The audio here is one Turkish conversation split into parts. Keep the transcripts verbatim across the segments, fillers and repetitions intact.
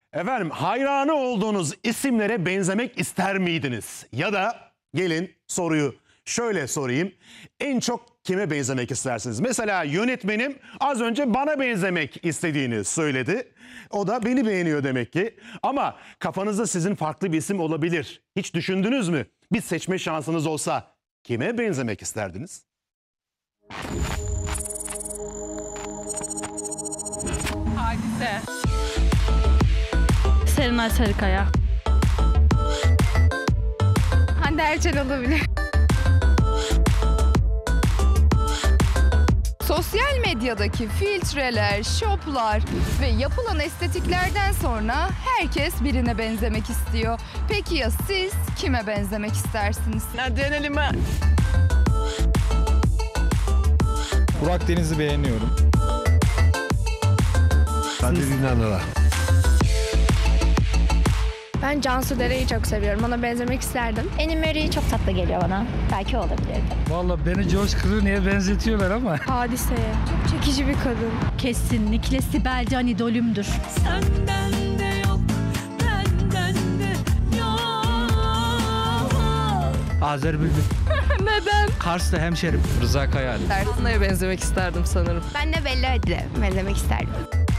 Efendim, hayranı olduğunuz isimlere benzemek ister miydiniz? Ya da gelin soruyu şöyle sorayım. En çok kime benzemek istersiniz? Mesela yönetmenim az önce bana benzemek istediğini söyledi. O da beni beğeniyor demek ki. Ama kafanızda sizin farklı bir isim olabilir. Hiç düşündünüz mü? Bir seçme şansınız olsa kime benzemek isterdiniz? Hadise. Serenay Sarıkaya. Hande Erçel olabilir. Sosyal medyadaki filtreler, şoplar ve yapılan estetiklerden sonra herkes birine benzemek istiyor. Peki ya siz kime benzemek istersiniz? Denelim mi? Burak Deniz'i beğeniyorum. Kadir İnanır'a. Ben Cansu Dere'yi çok seviyorum. Ona benzemek isterdim. Anne Marie çok tatlı geliyor bana. Belki o olabilirdi. Vallahi beni George Clooney'e benzetiyorlar ama. Hadiseye. Çok çekici bir kadın. Kesinlikle Sibel Can idolümdür. Senden de yok, benden de yok. Azer Bülbül. Neden? Kars'ta hemşerim. Rıza Kayal. Ersan'a benzemek isterdim sanırım. Ben de Bella Hadid'e benzemek isterdim.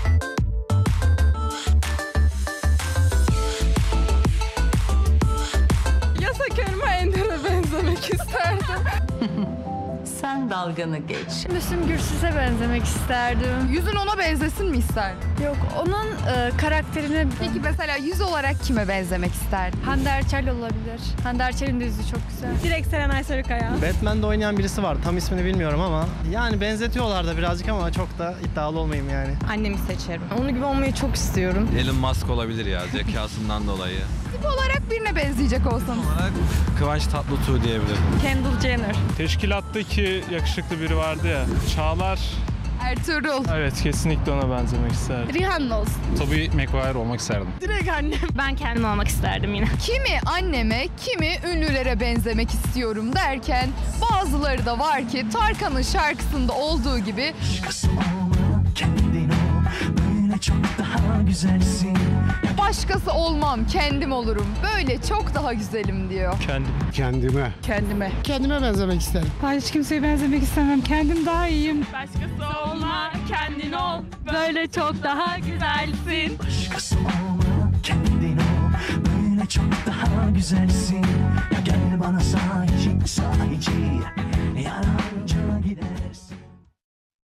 Yasak Elma Ender'e benzemek isterdim. Sen dalganı geç. Müslüm Gürses'e benzemek isterdim. Yüzün ona benzesin mi isterdin? Yok, onun e, karakterine... Peki mesela yüz olarak kime benzemek isterdin? Hande Erçel olabilir. Hande Erçel'in de yüzü çok güzel. Direkt Serenay Sarıkaya. Batman'de oynayan birisi var. Tam ismini bilmiyorum ama. Yani benzetiyorlar da birazcık ama çok da iddialı olmayayım yani. Annemi seçerim. Onun gibi olmayı çok istiyorum. Elon Musk olabilir ya, zekasından dolayı. Tip olarak birine benzeyecek olsanız. Kıvanç Tatlıtuğ diyebilirim. Kendall Jenner. Teşkilattaki yakışıklı biri vardı ya. Çağlar. Ertuğrul. Evet, kesinlikle ona benzemek isterdim. Rihanna olsun. Tobey Maguire olmak isterdim. Direkt annem. Ben kendim olmak isterdim yine. Kimi anneme, kimi ünlülere benzemek istiyorum derken bazıları da var ki Tarkan'ın şarkısında olduğu gibi başkası olmam, kendim olurum. Böyle çok daha güzelim diyor. Kendim. Kendime. Kendime. Kendime benzemek isterim. Ben hiç kimseye benzemek istemem. Kendim daha iyiyim. Başkası olma, kendin ol. Böyle çok daha güzelsin. Başkası olma, kendin ol. Böyle çok daha güzelsin. Ya gel bana sahici, sahici. Yaranca gidersin.